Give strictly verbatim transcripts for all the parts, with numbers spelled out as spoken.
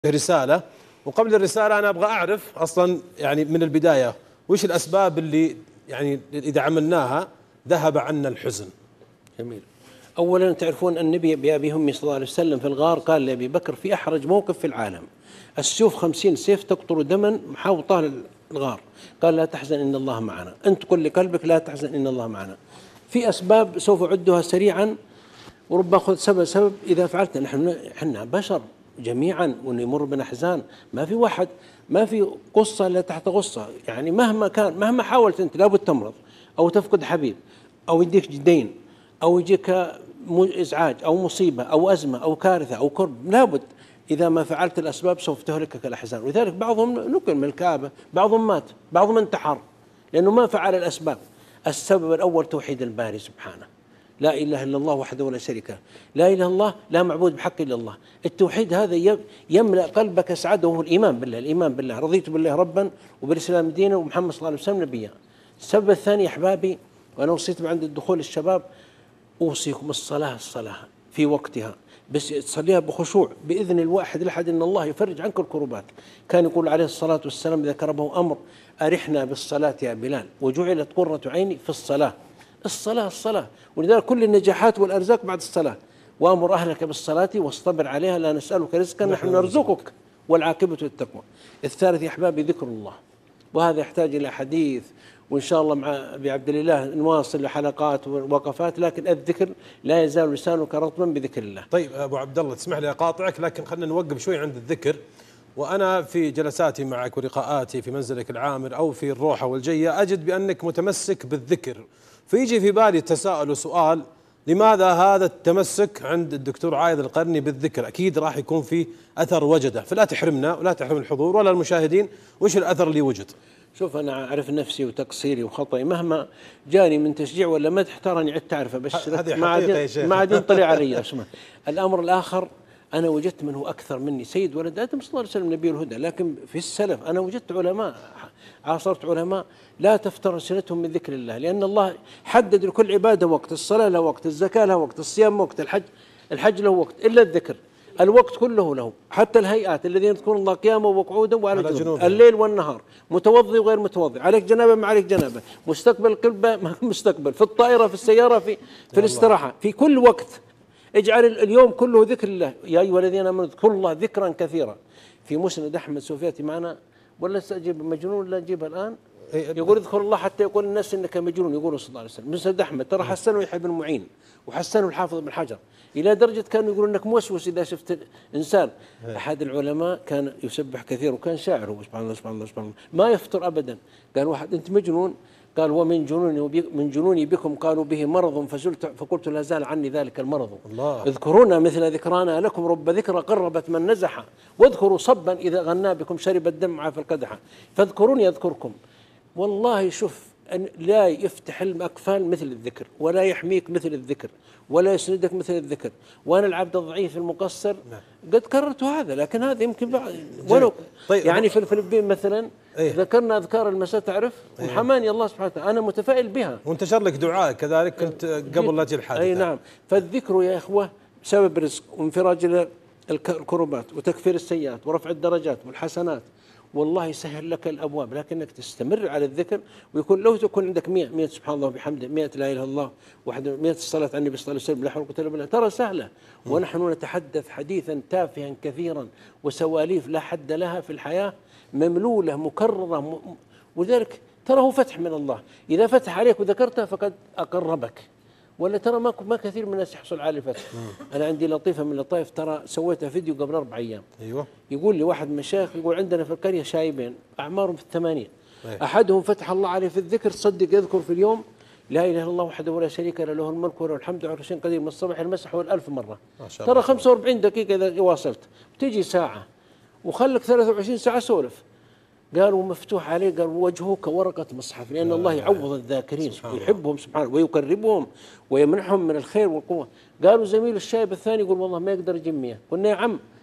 رسالة. وقبل الرسالة أنا أبغى أعرف أصلا يعني من البداية وش الأسباب اللي يعني إذا عملناها ذهب عنا الحزن. جميل. أولا تعرفون النبي بأبي همي صلى الله عليه وسلم في الغار قال لأبي بكر في أحرج موقف في العالم، السيوف خمسين سيف تقطر دما محاوطة الغار، قال لا تحزن إن الله معنا، أنت قل لقلبك لا تحزن إن الله معنا. في أسباب سوف أعدها سريعا وربما أخذ سبب سبب إذا فعلت. نحن احنا بشر جميعا ونمر بأحزان، ما في واحد ما في قصة إلا تحت غصة، يعني مهما كان مهما حاولت أنت لابد تمرض أو تفقد حبيب أو يديك دين أو يجيك إزعاج أو مصيبة أو أزمة أو كارثة أو كرب، لابد إذا ما فعلت الأسباب سوف تهلكك الأحزان. ولذلك بعضهم نقل من الكعبة، بعضهم مات، بعضهم انتحر لأنه ما فعل الأسباب. السبب الأول توحيد الباري سبحانه، لا إله إلا الله وحده لا شريك له، لا إله إلا الله لا معبود بحق إلا الله. التوحيد هذا يملأ قلبك سعادة، وهو الإيمان بالله. الإيمان بالله رضيت بالله ربا وبالإسلام دينا ومحمد صلى الله عليه وسلم نبيا. السبب الثاني أحبابي، وأنا وصيت عند الدخول الشباب أوصيكم الصلاة الصلاة في وقتها، بس تصليها بخشوع بإذن الواحد الأحد إن الله يفرج عنك الكربات. كان يقول عليه الصلاة والسلام إذا كربه أمر أرحنا بالصلاة يا بلال وجعلت قرة عيني في الصلاة. الصلاة الصلاة، ولذلك كل النجاحات والأرزاق بعد الصلاة. وأمر أهلك بالصلاة واصطبر عليها لا نسألك رزقا نحن نرزقك والعاقبة للتقوى. الثالث يا أحبابي ذكر الله، وهذا يحتاج إلى حديث، وإن شاء الله مع أبي عبد الله نواصل حلقات ووقفات، لكن الذكر لا يزال لسانك رطبا بذكر الله. طيب أبو عبد الله تسمح لي أقاطعك، لكن خلينا نوقف شوي عند الذكر. وأنا في جلساتي معك ولقاءاتي في منزلك العامر أو في الروحة والجية أجد بأنك متمسك بالذكر، فيجي في بالي تساؤل وسؤال، لماذا هذا التمسك عند الدكتور عايض القرني بالذكر؟ أكيد راح يكون في أثر وجده، فلا تحرمنا ولا تحرم الحضور ولا المشاهدين وش الأثر اللي وجد. شوف أنا أعرف نفسي وتقصيري وخطئي، مهما جاني من تشجيع ولا مدح تراني عدت أعرفه، بس ما عاد ما عاد ينطلع علي اسمه. الأمر الآخر، أنا وجدت من هو أكثر مني سيد ولد آدم صلى الله عليه وسلم نبي الهدى، لكن في السلف أنا وجدت علماء، عاصرت علماء لا تفتر سنتهم من ذكر الله، لأن الله حدد لكل عبادة وقت، الصلاة له وقت، الزكاة له وقت، الصيام وقت، الحج الحج له وقت، إلا الذكر الوقت كله له. حتى الهيئات الذين يذكرون الله قياما وقعودا وعلى جنوب الليل والنهار، متوضي وغير متوضي، عليك جنابه ما عليك جنابه، مستقبل القبلة ما مستقبل، في الطائرة في السيارة في في الاستراحة، في كل وقت. اجعل اليوم كله ذكر الله، يا أيها الذين آمنوا اذكروا الله ذكرا كثيرا. في مسند أحمد سوفياتي معنا، ولا استجيب مجنون لا أجيبها الآن، يقول اذكر الله حتى يقول الناس انك مجنون، يقول صلى الله عليه وسلم. مسند احمد ترى حسنه يحيى بن معين وحسنه الحافظ بن حجر، الى درجه كانوا يقولون انك موسوس اذا شفت انسان. احد العلماء كان يسبح كثير وكان شاعر، هو سبحان الله سبحان الله سبحان الله ما يفطر ابدا. قال واحد انت مجنون، قال ومن جنوني من جنوني بكم قالوا به مرض فزلت فقلت لا زال عني ذلك المرض. الله. اذكرونا مثل ذكرانا لكم رب ذكرى قربت من نزح، واذكروا صبا اذا غنى بكم شرب الدمع في القدح، فاذكروني اذكركم. والله شوف أن لا يفتح الأكفان مثل الذكر، ولا يحميك مثل الذكر، ولا يسندك مثل الذكر. وأنا العبد الضعيف المقصر قد كررت هذا، لكن هذا يمكن بعض ولو طيب يعني في الفلبين مثلا ايه؟ ذكرنا أذكار المساء تعرف ايه؟ وحماني الله سبحانه وتعالى، أنا متفائل بها، وانتشر لك دعاء كذلك كنت قبل لا تجي الحادثة. أي نعم. فالذكر يا إخوة سبب رزق وانفراج الكربات وتكفير السيئات ورفع الدرجات والحسنات، والله يسهل لك الأبواب، لكنك تستمر على الذكر. ويكون لو تكون عندك مئة مئة سبحان الله وبحمده، مئة لا إله إلا الله وحده، مئة الصلاة على النبي صلى الله عليه وسلم، لا حول ولا قوة إلا بالله، ترى سهلة. ونحن نتحدث حديثا تافها كثيرا وسواليف لا حد لها في الحياة، مملولة مكررة م... ولذلك ترى هو فتح من الله، إذا فتح عليك وذكرتها فقد أقربك. ولا ترى ما ما كثير من الناس يحصل على الفتح. انا عندي لطيفه من اللطائف، ترى سويتها فيديو قبل اربع ايام. ايوه. يقول لي واحد من المشايخ، يقول عندنا في القريه شايبين اعمارهم في الثمانين، أيه. احدهم فتح الله عليه في الذكر، تصدق يذكر في اليوم لا اله الا الله وحده ولا شريك له له الملك وله الحمد على كل شيء قدير، من الصباح المسح والألف مره. ما شاء الله. ترى خمسة وأربعين دقيقه اذا واصلت، وتجي ساعه وخلك ثلاثة وعشرين ساعه سولف. قالوا مفتوح عليه، قال وجهه كورقة مصحف، لأن الله يعوض الذاكرين ويحبهم سبحانه ويقربهم ويمنحهم من الخير والقوة. قالوا زميل الشايب الثاني يقول والله ما يقدر يجيب مية. قلنا يا عم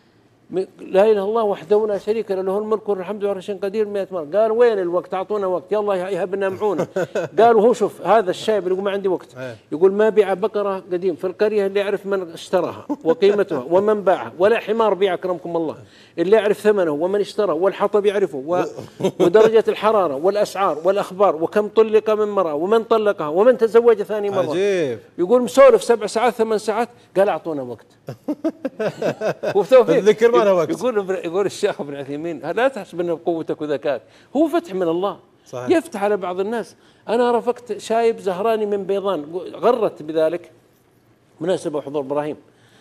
لا اله الا الله وحده لا شريك له، له الملك والحمد لله شيء قدير مئة مرة. قال وين الوقت؟ اعطونا وقت، يلا يهبنا معونه. قالوا هو شوف هذا الشايب اللي يقول ما عندي وقت، يقول ما بيع بقره قديم في القريه اللي يعرف من اشتراها وقيمتها ومن باعها، ولا حمار بيع اكرمكم الله اللي يعرف ثمنه ومن اشترى، والحطب يعرفه ودرجه الحراره والاسعار والاخبار، وكم طلق من مراه ومن طلقها ومن تزوج ثاني مره. عجيب. يقول مسولف سبع ساعات ثمان ساعات، قال اعطونا وقت. الذكر ما له وقت. يقول يقول الشيخ ابن عثيمين لا تحسب انه بقوتك وذكائك، هو فتح من الله. صحيح. يفتح على بعض الناس. انا رافقت شايب زهراني من بيضان، غرت بذلك مناسبه حضور ابراهيم،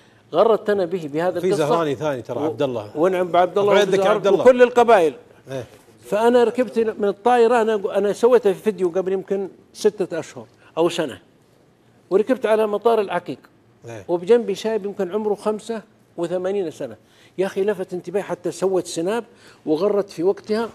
غرت انا به بهذا القصه. في زهراني ثاني ترى عبد الله، ونعم بعبد الله وكل القبائل. ايه. فانا ركبت من الطائره، انا انا سويتها في فيديو قبل يمكن ستة اشهر او سنه، وركبت على مطار العقيق. ايه. وبجنبي شايب يمكن عمره خمسة وثمانين سنة، يا أخي لفت انتباهي حتى سوت سناب وغرت في وقتها.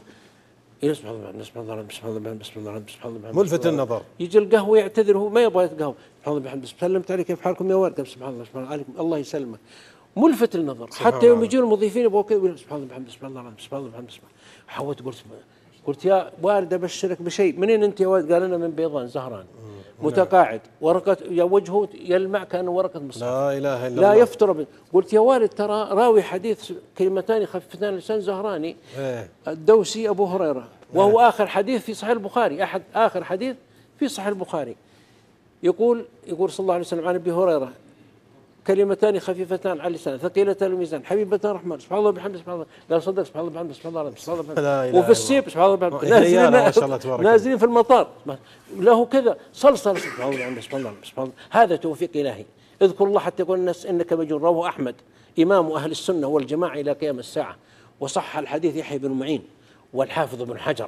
بسم الله بسم الله بسم الله بسم الله بسم الله ملفت النظر. يجي القهوة يعتذر، هو ما يبغى يتقهوى. سبحان الله بحمد سلمت عليك كيف حالكم يا ورد؟ سبحان الله سبحان الله الله يسلمك. ملفت النظر حتى يوم يجون المضيفين يبغوا كذا سبحان الله بحمد سبحان الله سبحان الله بحمد سبحان الله. حاولت قلت قلت يا وارد ابشرك بشيء، منين انت يا ولد؟ قال انا من بيضان زهران متقاعد، ورقة يا وجهه يلمع كأنه ورقة مصحف. لا إله إلا لا الله. يفتر. قلت يا والد ترى راوي حديث كلمتان خفيفتان لسان زهراني ايه. الدوسي أبو هريرة، وهو ايه. آخر حديث في صحيح البخاري، أحد آخر حديث في صحيح البخاري. يقول يقول صلى الله عليه وسلم عن أبي هريرة كلمتان خفيفتان على اللسان ثقيلتان الميزان حبيبتان الرحمن سبحان الله بحمده سبحان الله. قال صدق سبحان الله بحمده سبحان الله سبحان الله بحمده. وفي السيب سبحان الله بحمده نازلين, نازلين في المطار له كذا صلصل سبحان الله بحمده سبحان الله سبحان الله. هذا توفيق إلهي. اذكر الله حتى يقول الناس إنك مجنون. رواه أحمد إمام أهل السنة والجماعة إلى قيام الساعة، وصح الحديث يحيى بن معين والحافظ بن حجر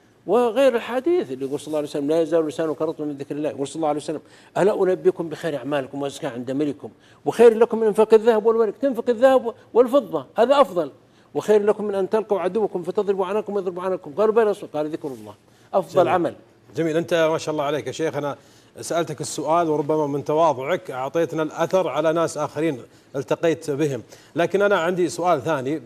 وغير الحديث اللي يقول صلى الله عليه وسلم لا يزال لسانك رطبا من ذكر الله. يقول صلى الله عليه وسلم ألا أنبئكم بخير أعمالكم وأزكاها عند ملككم وخير لكم من انفاق الذهب والورق. تنفق الذهب والفضة هذا أفضل، وخير لكم من أن تلقوا عدوكم فتضربوا عنكم ويضربوا عنكم. قالوا بلى قال ذكر الله أفضل جميل. عمل. جميل. أنت ما شاء الله عليك يا شيخ، أنا سألتك السؤال وربما من تواضعك أعطيتنا الأثر على ناس آخرين التقيت بهم، لكن أنا عندي سؤال ثاني.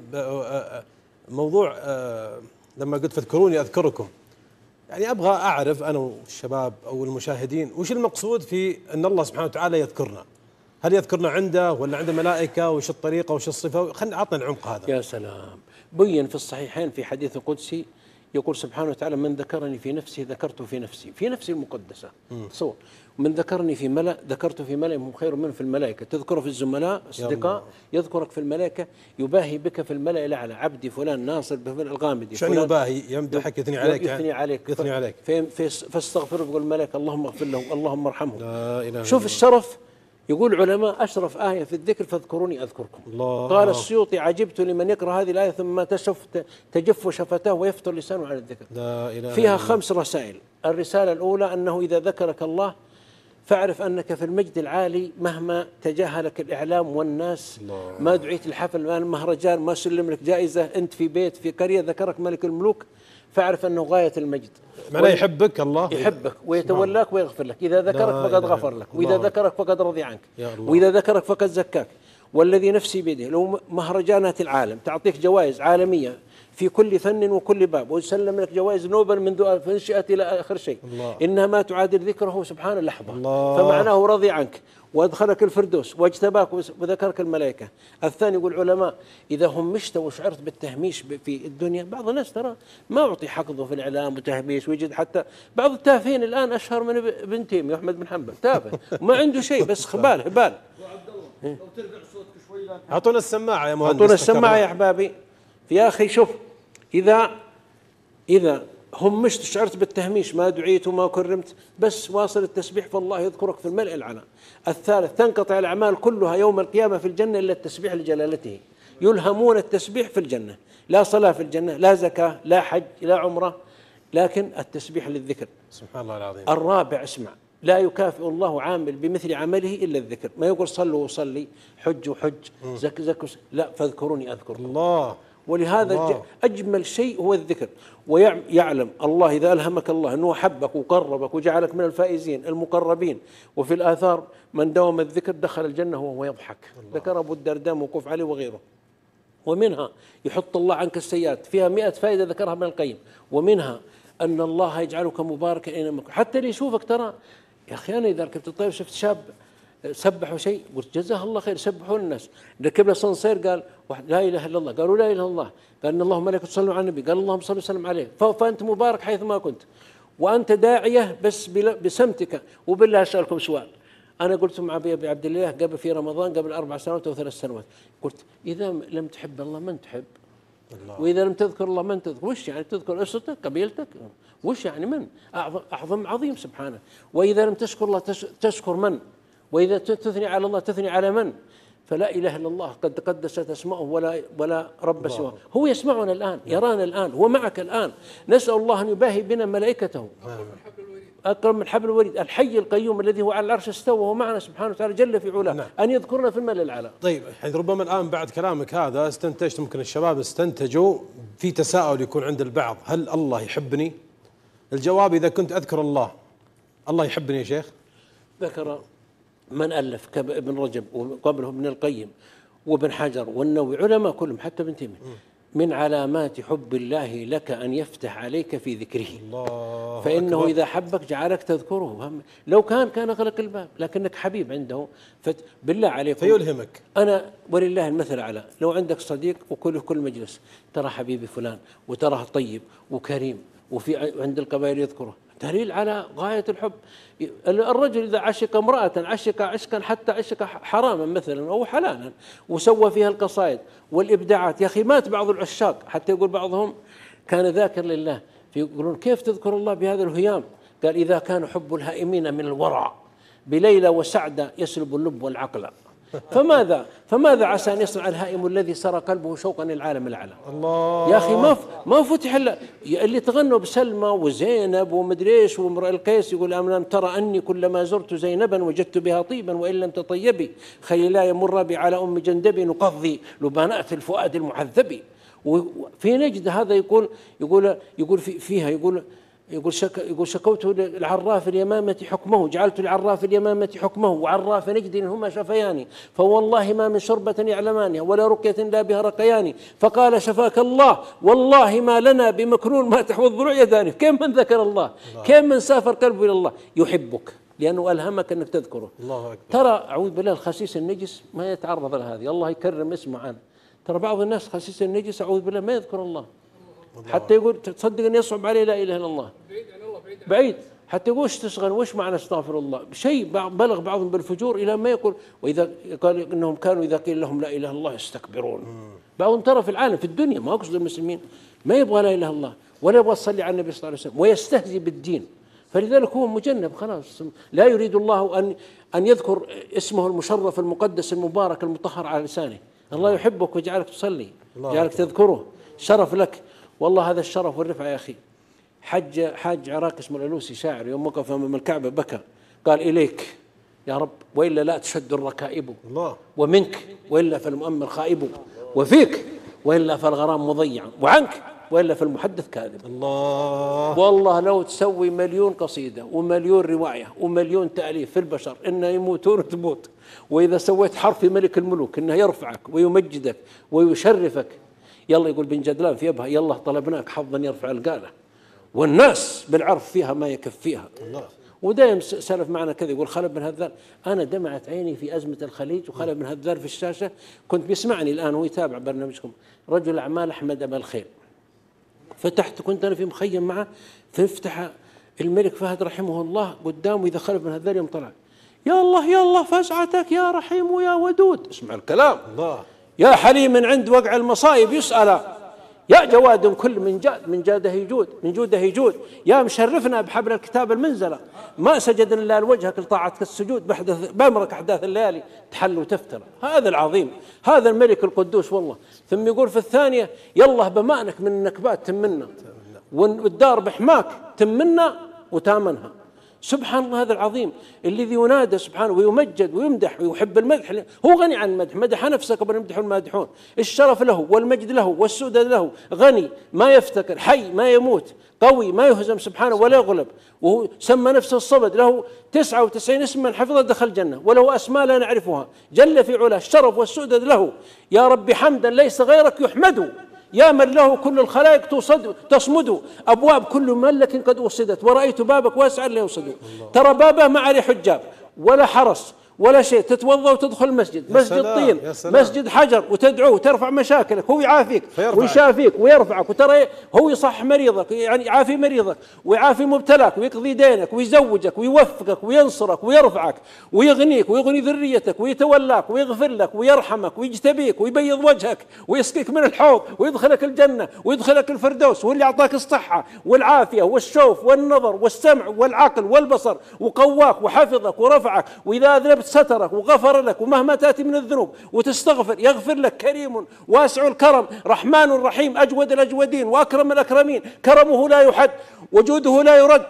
موضوع لما قلت فاذكروني أذكركم، يعني أبغى أعرف أنا والشباب أو المشاهدين وش المقصود في أن الله سبحانه وتعالى يذكرنا؟ هل يذكرنا عنده ولا عند ملائكة؟ وش الطريقة وش الصفة؟ خلنا عطنا العمق هذا. يا سلام. بين في الصحيحين في حديث قدسي يقول سبحانه وتعالى من ذكرني في نفسي ذكرته في نفسي، في نفسي المقدسة تصور. من ذكرني في ملأ ذكرته في ملأ هم خير منه في الملائكة. تذكره في الزملاء أصدقاء، يذكرك في الملائكة، يباهي بك في الملأ الأعلى. عبدي فلان ناصر بفلان الغامدي. شنو يباهي؟ يمدحك يثني عليك يثني عليك يثني عليك فاستغفر يقول الملائكة اللهم اغفر له اللهم ارحمه. لا إله شوف الشرف. يقول علماء أشرف آية في الذكر فاذكروني أذكركم. الله. قال السيوطي عجبت لمن يقرأ هذه الآية ثم تشف تجف شفتاه ويفتر لسانه عن الذكر. لا إله فيها خمس رسائل. الرسالة الأولى أنه إذا ذكرك الله فاعرف أنك في المجد العالي مهما تجاهلك الإعلام والناس. الله. ما دعيت الحفل ما المهرجان ما سلم لك جائزة، أنت في بيت في قرية ذكرك ملك الملوك، فاعرف أنه غاية المجد. معناه يحبك الله، يحبك ويتولاك ويغفر لك. إذا ذكرك فقد غفر لك، وإذا ذكرك فقد رضي عنك، وإذا ذكرك فقد زكاك. والذي نفسي بيده لو مهرجانات العالم تعطيك جوائز عالمية في كل فن وكل باب، ويسلم لك جوائز نوبل منذ انشئت إلى آخر شيء، الله. إنها ما تعادل ذكره سبحانه لحظة. الله. فمعناه رضي عنك وادخلك الفردوس واجتباك وذكرك الملائكة. الثاني يقول علماء إذا هم مشت وشعرت بالتهميش في الدنيا، بعض الناس ترى ما أعطي حقه في الإعلام وتهميش، ويجد حتى بعض التافهين الآن أشهر من ابن تيمية أحمد بن حنبل، تافه ما عنده شيء بس خبال هبال. لو ترفع صوتك شوي أعطونا السماعة يا مهندس. أعطونا السماعة يا أحبابي. يا أخي شوف، إذا إذا هم مش شعرت بالتهميش ما دعيت وما كرمت، بس واصل التسبيح فالله يذكرك في الملء العلى. الثالث تنقطع الأعمال كلها يوم القيامة في الجنة إلا التسبيح لجلالته، يلهمون التسبيح في الجنة، لا صلاة في الجنة لا زكاة لا حج لا عمرة، لكن التسبيح للذكر. سبحان الله العظيم. الرابع اسمع، لا يكافئ الله عامل بمثل عمله إلا الذكر. ما يقول صلوا وصلي حج وحج زك زك لا فاذكروني أذكركم. الله. ولهذا الله. أجمل شيء هو الذكر. ويعلم الله إذا ألهمك الله أنه حبك وقربك وجعلك من الفائزين المقربين. وفي الآثار من دوم الذكر دخل الجنة وهو يضحك. ذكر أبو الدرداء موقوف عليه وغيره. ومنها يحط الله عنك السيئات، فيها مئة فائدة ذكرها ابن القيم، ومنها أن الله يجعلك مباركا أينما كنت، حتى اللي يشوفك ترى يا أخي أنا إذا ركبت الطير شفت شاب سبحوا شيء قلت جزاه الله خير، سبحوا الناس. ركب له صنصير قال واحد لا اله الا الله، قالوا لا اله الا الله، قال ان الله وملائكته يصلون على النبي، قال اللهم صل وسلم عليه، فانت مبارك حيثما كنت، وانت داعيه بس بسمتك. وبالله اسالكم سؤال، انا قلت مع ابي عبد الله قبل في رمضان قبل اربع سنوات او ثلاث سنوات، قلت اذا لم تحب الله من تحب؟ الله. واذا لم تذكر الله من تذكر؟ وش يعني تذكر اسرتك قبيلتك؟ وش يعني من؟ اعظم اعظم عظيم سبحانه. واذا لم تشكر الله تشكر من؟ وإذا تثني على الله تثني على من؟ فلا إله إلا الله قد قدست أسماؤه ولا ولا رب سواه. هو يسمعنا الآن، يرانا الآن، هو معك الآن. نسأل الله أن يباهي بنا ملائكته أكرم من حبل الوريد، الحي القيوم الذي هو على العرش استوى وهو معنا سبحانه وتعالى جل في علاه. نعم. أن يذكرنا في الملأ الأعلى. طيب حيث ربما الآن بعد كلامك هذا استنتجت، ممكن الشباب استنتجوا في تساؤل يكون عند البعض، هل الله يحبني؟ الجواب إذا كنت أذكر الله الله يحبني يا شيخ؟ ذكر من ألف كابن رجب وقبله ابن القيم وابن حجر والنووي، علماء كلهم حتى ابن تيمية، من علامات حب الله لك أن يفتح عليك في ذكره. الله فإنه أكبر. إذا حبك جعلك تذكره، لو كان كان أغلق الباب، لكنك حبيب عنده بالله عليكم فيلهمك. أنا ولله المثل الأعلى، لو عندك صديق وكل كل مجلس ترى حبيبي فلان وتراه طيب وكريم وفي عند القبائل يذكره، دليل على غاية الحب. الرجل إذا عشق امرأة عشق عشقا حتى عشق حراما مثلا أو حلالا وسوى فيها القصائد والإبداعات. يا أخي مات بعض العشاق حتى يقول بعضهم كان ذاكر لله، فيقولون كيف تذكر الله بهذا الهيام؟ قال إذا كان حب الهائمين من الورع بليلى وسعدة يسلب اللب والعقل، فماذا فماذا عسى ان يصنع الهائم الذي سرى قلبه شوقا للعالم الاعلى؟ الله يا اخي ما ما فتح الا اللي تغنوا بسلمى وزينب ومدري ايش وامرئ القيس، يقول أم ترى اني كلما زرت زينبا وجدت بها طيبا وان لم تطيبي خليلا يمر بي على ام جندب نقضي لبنات الفؤاد المعذب. وفي نجد هذا يقول يقول يقول في فيها يقول يقول شك يقول شكوت العراف اليمامة حكمه، جعلت العراف اليمامة حكمه وعراف نجد هما شفيان، فوالله ما من شربة يعلمانها ولا رقية لا بها رقيان، فقال شفاك الله والله ما لنا بمكنون ما تحوى الضلوع يدانه. كيف من ذكر الله، كيف من سافر قلبه إلى الله؟ يحبك لأنه ألهمك أنك تذكره. الله أكبر. ترى أعوذ بالله الخسيس النجس ما يتعرض لهذه، الله يكرم اسمه عنه. ترى بعض الناس خسيس النجس أعوذ بالله ما يذكر الله، حتى يقول تصدق أن يصعب عليه لا إله إلا الله، بعيد حتى يقول وش تشغل وش معنى استغفر الله، شيء بلغ بعضهم بالفجور إلى ما يقول وإذا قال إنهم كانوا إذا قيل لهم لا إله إلا الله يستكبرون. بعضهم ترى في العالم في الدنيا ما أقصد المسلمين ما يبغى لا إله إلا الله ولا يبغى تصلي على النبي صلى الله عليه وسلم ويستهزئ بالدين، فلذلك هو مجنب خلاص. لا يريد الله أن أن يذكر اسمه المشرف المقدس المبارك المطهر على لسانه. الله يحبك ويجعلك تصلي، يجعلك تذكره، شرف لك والله. هذا الشرف والرفعة يا أخي. حج حاج عراق اسمه الألوسي شاعر يوم وقف أمام الكعبة بكى قال إليك يا رب وإلا لا تشد الركائب، الله ومنك وإلا فالمؤمر خائب، وفيك وإلا فالغرام مضيع، وعنك وإلا فالمحدث كاذب. الله والله لو تسوي مليون قصيدة ومليون رواية ومليون تأليف في البشر إنه يموتون وتموت، وإذا سويت حرف في ملك الملوك إنه يرفعك ويمجدك ويشرفك. يلا يقول بن جدلان في أبها يلا طلبناك حظا يرفع القالة والناس بالعرف فيها ما يكفيها. الله ودائم سلف معنا كذا يقول خالد بن هذار أنا دمعت عيني في أزمة الخليج وخالد بن هذار في الشاشة كنت بيسمعني الآن وهو يتابع برنامجكم رجل أعمال أحمد أبا الخير، فتحت كنت أنا في مخيم معه فافتح الملك فهد رحمه الله قدامه إذا خالد بن هذار يوم طلع يا الله يا الله فسعتك يا رحيم ويا ودود، اسمع الكلام. الله يا حليم من عند وقع المصائب يسأل، يا جواد كل من جاد من جاده يجود من جوده يجود، يا مشرفنا بحبل الكتاب المنزلة ما سجدنا إلا لوجهك لطاعتك السجود بحدث بأمرك أحداث الليالي تحل وتفتر. هذا العظيم هذا الملك القدوس والله. ثم يقول في الثانية يلا بمانك من النكبات تمنا والدار بحماك تمنا وتامنها، سبحان الله هذا العظيم الذي ينادى سبحانه ويمجد ويمدح ويحب المدح، هو غني عن المدح، مدح نفسه قبل يمدح المادحون. الشرف له والمجد له والسؤدد له، غني ما يفتكر، حي ما يموت، قوي ما يهزم سبحانه ولا يغلب. وهو سمى نفسه الصمد، له تسعة وتسعين اسما من حفظه دخل الجنة، وله أسماء لا نعرفها جل في علاه. الشرف والسؤدد له، يا رب حمدا ليس غيرك يحمد، يا من له كل الخلائق تصد تصمد، أبواب كل مملك قد وصدت، ورأيت بابك واسعا لا يوصد. ترى بابه ما عليه حجاب ولا حرس ولا شيء، تتوضا وتدخل المسجد، مسجد طين مسجد حجر، وتدعوه وترفع مشاكلك، هو يعافيك ويشافيك ويرفعك، وترى هو يصح مريضك، يعني يعافي مريضك ويعافي مبتلاك ويقضي دينك ويزوجك ويوفقك وينصرك ويرفعك ويغنيك ويغني ذريتك ويتولاك ويغفر لك ويرحمك ويجتبيك ويبيض وجهك ويسقيك من الحوض ويدخلك الجنة ويدخلك الفردوس، واللي أعطاك الصحة والعافية والشوف والنظر والسمع والعقل والبصر، وقواك وحفظك ورفعك، وإذا أذنبت سترك وغفر لك، ومهما تأتي من الذنوب وتستغفر يغفر لك. كريم واسع الكرم، رحمن رحيم، أجود الأجودين وأكرم الأكرمين، كرمه لا يحد وجوده لا يرد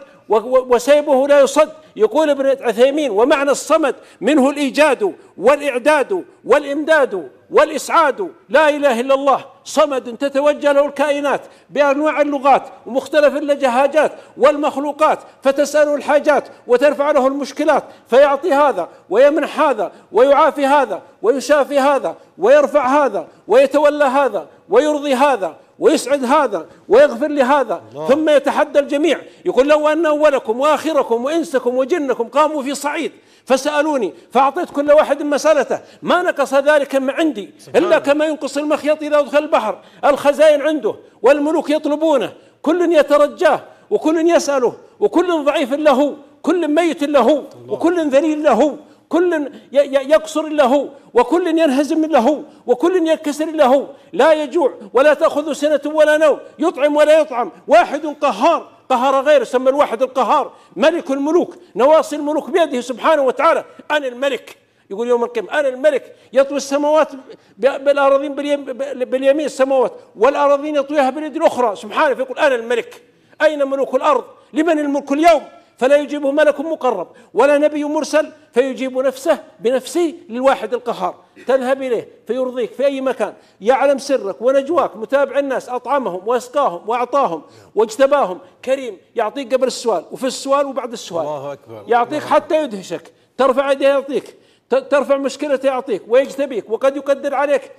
وسيبه لا يصد. يقول ابن عثيمين: ومعنى الصمد منه الإيجاد والإعداد والإمداد والإسعاد، لا إله إلا الله صمد تتوجه له الكائنات بأنواع اللغات ومختلف اللهجات والمخلوقات، فتسأله الحاجات وترفع له المشكلات، فيعطي هذا ويمنح هذا ويعافي هذا ويشافي هذا ويرفع هذا ويتولى هذا ويرضي هذا ويسعد هذا ويغفر لهذا، ثم يتحدى الجميع. يقول: لو أن أولكم وآخركم وإنسكم وجنكم قاموا في صعيد فسألوني فأعطيت كل واحد مسألته ما نقص ذلك من عندي إلا كما ينقص المخيط إذا أدخل البحر. الخزائن عنده والملوك يطلبونه، كل يترجاه وكل يسأله، وكل ضعيف له، كل ميت له، وكل ذليل له، كل يقصر له، وكل ينهزم له، وكل ينكسر له، لا يجوع ولا تأخذ سنة ولا نوم، يطعم ولا يطعم، واحد قهار قهر غيره، سمى الواحد القهار، ملك الملوك، نواصي الملوك بيده سبحانه وتعالى. أنا الملك، يقول يوم القيامة: أنا الملك، يطوي السماوات بالأراضين باليمين السماوات، والأراضين يطويها باليد الأخرى سبحانه، فيقول: أنا الملك. أين ملوك الأرض؟ لمن الملك اليوم؟ فلا يجيبه ملك مقرب ولا نبي مرسل، فيجيب نفسه بنفسه للواحد القهار، تذهب إليه فيرضيك في أي مكان، يعلم سرك ونجواك، متابع الناس، أطعمهم وأسقاهم وأعطاهم واجتباهم، كريم يعطيك قبل السؤال وفي السؤال وبعد السؤال، الله أكبر، يعطيك حتى يدهشك، ترفع يديه يعطيك، ترفع مشكلته يعطيك ويجتبيك، وقد يقدر عليك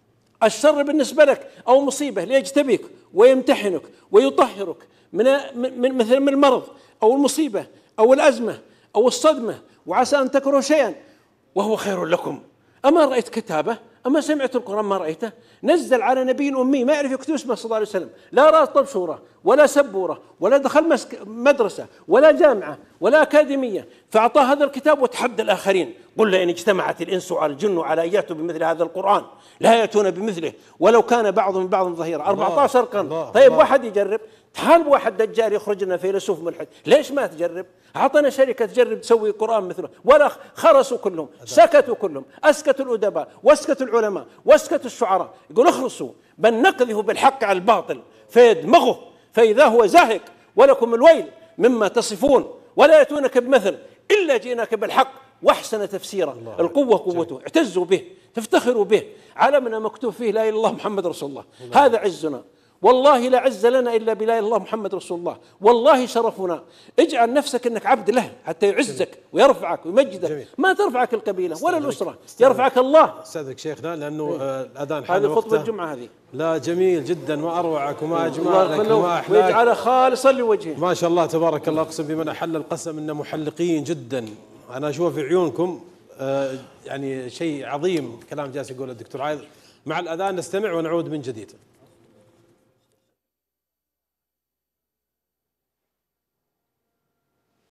الشر بالنسبة لك أو مصيبة ليجتبيك ويمتحنك ويطهرك من من مثل من المرض أو المصيبة أو الأزمة أو الصدمة، وعسى أن تكرهوا شيئا وهو خير لكم. أما رأيت كتابه؟ أما سمعت القرآن ما رأيته؟ نزل على نبي أمي ما يعرف يكتب اسمه صلى الله عليه وسلم، لا رأى طبشورة ولا سبورة ولا دخل مدرسة ولا جامعة ولا أكاديمية، فأعطاه هذا الكتاب وتحدى الآخرين: قل لئن اجتمعت الإنس والجن على أن يأتوا بمثل هذا القرآن لا يأتون بمثله ولو كان بعضهم بعض ظهيرا. أربعة عشر قرن. طيب الله. واحد يجرب، تعال واحد دجال يخرج لنا فيلسوف ملحد، ليش ما تجرب؟ أعطنا شركة تجرب تسوي قرآن مثله، ولا خرسوا كلهم، سكتوا كلهم، أسكتوا الأدباء واسكتوا العلماء واسكتوا الشعراء. يقول: اخرسوا بل نقذف بالحق على الباطل فيدمغه فإذا هو زاهق، ولكم الويل مما تصفون ولا يأتونك بمثل إلا جئناك بالحق وأحسن تفسيرا. القوة قوته، اعتزوا به، تفتخروا به، علمنا مكتوب فيه لا إله إلا الله محمد رسول الله، هذا عزنا، والله لا عز لنا إلا بلا إله إلا الله محمد رسول الله، والله شرفنا. اجعل نفسك أنك عبد له حتى يعزك ويرفعك ويمجدك. جميل. ما ترفعك القبيلة ولا الأسرة، يرفعك الله. استاذنك شيخنا لأنه الأذان حان هذه خطبة الجمعة هذه. لا جميل جدا، ما أروعك وما أجمالك وما أحلاك، ويجعل خالصا لوجهه ما شاء الله تبارك الله. أقسم بمن أحل القسم إن محلقين جدا، أنا أشوف في عيونكم آه يعني شيء عظيم كلام جالس يقول الدكتور عايض. مع الأذان نستمع ونعود من جديد.